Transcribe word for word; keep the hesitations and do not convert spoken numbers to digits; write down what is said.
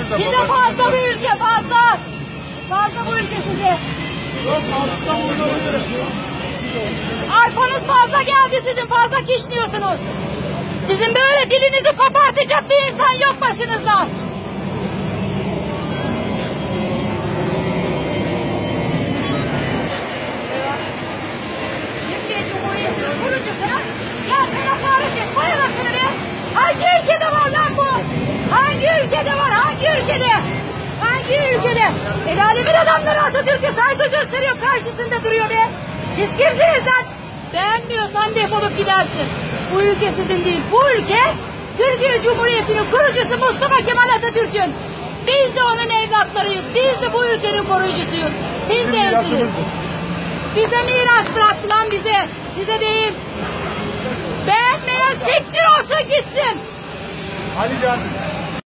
Size fazla bu ülke, fazla. Fazla bu ülke size. Arpanız fazla geldi sizin, fazla kişniyorsunuz. Sizin böyle dilinizi kopartacak bir insan yok başınızda. Türkiye Cumhuriyeti'nin kurucusuna gelsin hakaret et, koyulasını be. Hangi ülkede var lan bu? Hangi ülkede var, hangi ülkede? Hangi ülkede? El alemin adamları Atatürk'e saygı gösteriyor, karşısında duruyor be. Siz kimsiniz lan? Beğenmiyorsan defolup gidersin. Bu ülke sizin değil. Bu ülke Türkiye Cumhuriyeti'nin kurucusu Mustafa Kemal Atatürk'ün. Biz de onun evlatlarıyız. Biz de bu ülkenin koruyucusuyuz. Siz de ensiniz. Bize miras bıraktı lan bize. Size değil. Beğenmeyen siktir olsun gitsin. Ali Can.